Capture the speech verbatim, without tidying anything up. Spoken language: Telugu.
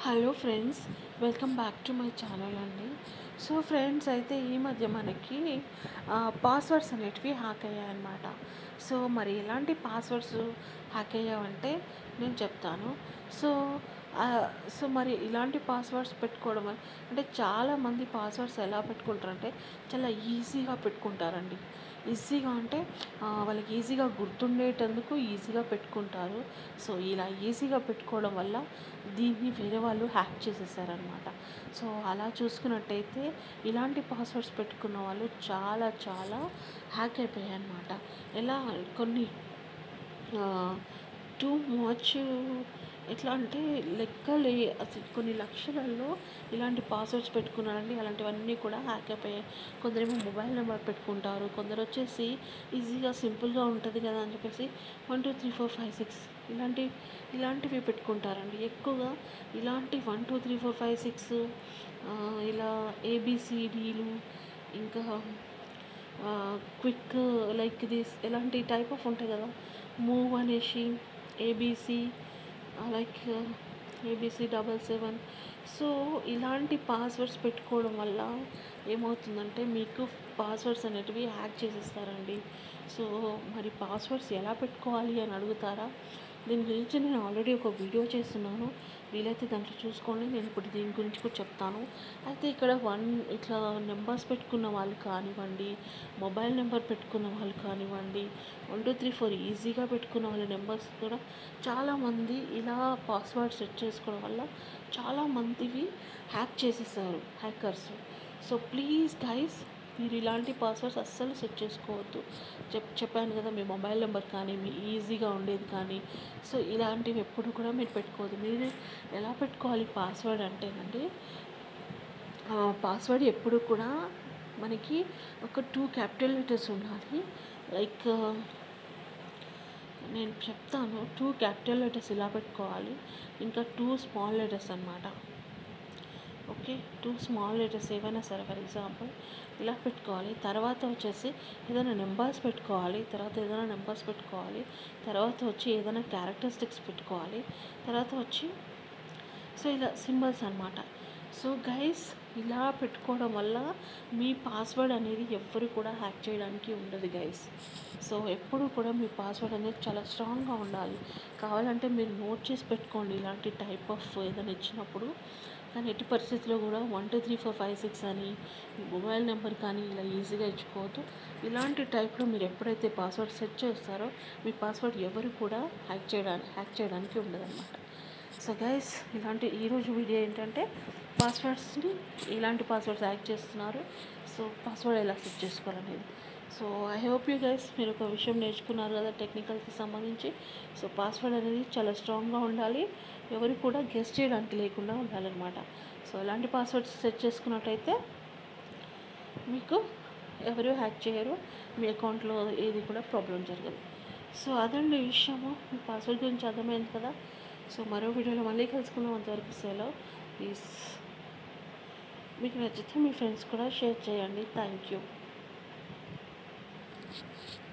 Hello friends, welcome back to my channel అండి. సో ఫ్రెండ్స్, అయితే ఈ మధ్య మనకి పాస్వర్డ్స్ అనేటివి హ్యాక్ అయ్యాయన్నమాట. సో మరి ఎలాంటి పాస్వర్డ్స్ హ్యాక్ అయ్యావంటే నేను చెప్తాను. సో ఆ, సో మరి ఇలాంటి పాస్వర్డ్స్ పెట్టుకోవడం వల్ల అంటే చాలామంది పాస్వర్డ్స్ ఎలా పెట్టుకుంటారంటే చాలా ఈజీగా పెట్టుకుంటారండి. ఈజీగా అంటే ఆ, వాళ్ళకి ఈజీగా గుర్తుండేటందుకు ఈజీగా పెట్టుకుంటారు. సో ఇలా ఈజీగా పెట్టుకోవడం వల్ల దీన్ని వేరే వాళ్ళు హ్యాక్ చేసేసారనమాట. సో అలా చూసుకున్నట్టయితే ఇలాంటి పాస్వర్డ్స్ పెట్టుకున్న వాళ్ళు చాలా చాలా హ్యాక్ అయిపోయాయి అనమాట. ఎలా కొన్ని టూ మచ్ ఎట్లా అంటే లెక్కలే అసలు కొన్ని లక్షలలో ఇలాంటి పాస్వర్డ్స్ పెట్టుకున్నారండి. అలాంటివన్నీ కూడా హ్యాక్ అయిపోయాయి. కొందరేమో మొబైల్ నెంబర్ పెట్టుకుంటారు, కొందరు వచ్చేసి ఈజీగా సింపుల్గా ఉంటుంది కదా అని చెప్పేసి one two three four five six ఇలాంటి ఇలాంటివి పెట్టుకుంటారండి. ఎక్కువగా ఇలాంటి one two three four five six ఇలా ఏబిసిడీలు ఇంకా క్విక్ లైక్ దిస్ ఇలాంటి టైప్ ఆఫ్ ఉంటాయి కదా, మూవ్ అనేసి ABC like ABC double seven. So ఇలాంటి పాస్వర్డ్స్ పెట్టుకోవడం వల్ల ఏమవుతుందంటే మీకు పాస్వర్డ్స్ అనేటివి హ్యాక్ చేసేస్తారండి. సో మరి పాస్వర్డ్స్ ఎలా పెట్టుకోవాలి అని అడుగుతారా? దీని గురించి నేను ఆల్రెడీ ఒక వీడియో చేస్తున్నాను, వీలైతే దాంట్లో చూసుకోండి. నేను ఇప్పుడు దీని గురించి కూడా చెప్తాను. అయితే ఇక్కడ వన్ ఇట్లా నెంబర్స్ పెట్టుకున్న వాళ్ళు కానివ్వండి, మొబైల్ నెంబర్ పెట్టుకున్న వాళ్ళు కానివ్వండి, వన్ టూ త్రీ ఫోర్ ఈజీగా పెట్టుకున్న వాళ్ళ నెంబర్స్ కూడా చాలామంది ఇలా పాస్వర్డ్ సెట్ చేసుకోవడం వల్ల చాలామందివి హ్యాక్ చేసేసారు హ్యాకర్స్. సో ప్లీజ్ గైస్, మీరు ఇలాంటి పాస్వర్డ్స్ అస్సలు సెట్ చేసుకోవద్దు. చెప్ చెప్పాను కదా, మీ మొబైల్ నెంబర్ కానీ మీ ఈజీగా ఉండేది కానీ సో ఇలాంటివి ఎప్పుడు కూడా మీరు పెట్టుకోవద్దు. మీరు ఎలా పెట్టుకోవాలి పాస్వర్డ్ అంటేనండి, పాస్వర్డ్ ఎప్పుడు కూడా మనకి ఒక టూ క్యాపిటల్ లెటర్స్ ఉండాలి. లైక్ నేను చెప్తాను, టూ క్యాపిటల్ లెటర్స్ ఇలా పెట్టుకోవాలి, ఇంకా టూ స్మాల్ లెటర్స్ అన్నమాట. ఓకే, టూ స్మాల్ లెటర్స్ ఏవైనా సరే, ఫర్ ఎగ్జాంపుల్ ఇలా పెట్టుకోవాలి. తర్వాత వచ్చేసి ఏదైనా నెంబర్స్ పెట్టుకోవాలి, తర్వాత ఏదైనా నెంబర్స్ పెట్టుకోవాలి, తర్వాత వచ్చి ఏదైనా క్యారెక్టరిస్టిక్స్ పెట్టుకోవాలి, తర్వాత వచ్చి సో ఇలా సింబల్స్ అన్నమాట. సో గైస్, ఇలా పెట్టుకోవడం వల్ల మీ పాస్వర్డ్ అనేది ఎవ్వరు కూడా హ్యాక్ చేయడానికి ఉండదు గైస్. సో ఎప్పుడు కూడా మీ పాస్వర్డ్ అనేది చాలా స్ట్రాంగ్గా ఉండాలి. కావాలంటే మీరు నోట్ చేసి పెట్టుకోండి ఇలాంటి టైప్ ఆఫ్ ఏదైనా ఇచ్చినప్పుడు. కానీ ఎట్టి పరిస్థితుల్లో కూడా one two three four five six అని మొబైల్ నెంబర్ కానీ ఇలా ఈజీగా ఇచ్చుకోవద్దు. ఇలాంటి టైప్లో మీరు ఎప్పుడైతే పాస్వర్డ్ సెట్ చేస్తారో మీ పాస్వర్డ్ ఎవరు కూడా హ్యాక్ చేయడానికి హ్యాక్ చేయడానికి ఉండదన్నమాట. సో గైస్, ఇలాంటి ఈరోజు వీడియో ఏంటంటే పాస్వర్డ్స్ని ఎలాంటి పాస్వర్డ్స్ హ్యాక్ చేస్తున్నారు, సో పాస్వర్డ్ ఎలా సెట్ చేసుకోవాలనేది. So I hope you guys మీరు ఒక విషయం నేర్చుకున్నారు కదా టెక్నికల్కి సంబంధించి. సో పాస్వర్డ్ అనేది చాలా స్ట్రాంగ్గా ఉండాలి, ఎవరు కూడా గెస్ చేయడానికి లేకుండా ఉండాలన్నమాట. సో ఎలాంటి పాస్వర్డ్స్ సెట్ చేసుకున్నట్టయితే మీకు ఎవరు హ్యాక్ చేయరు, మీ అకౌంట్లో ఏది కూడా ప్రాబ్లం జరగదు. సో అదండి విషయము, మీ పాస్వర్డ్ గురించి అర్థమైంది కదా. సో మరో వీడియోలో మళ్ళీ కలుసుకుందాం. అంతవరకు సెలవు. ప్లీజ్ మీకు నచ్చితే మీ ఫ్రెండ్స్ కూడా షేర్ చేయండి. Thank you.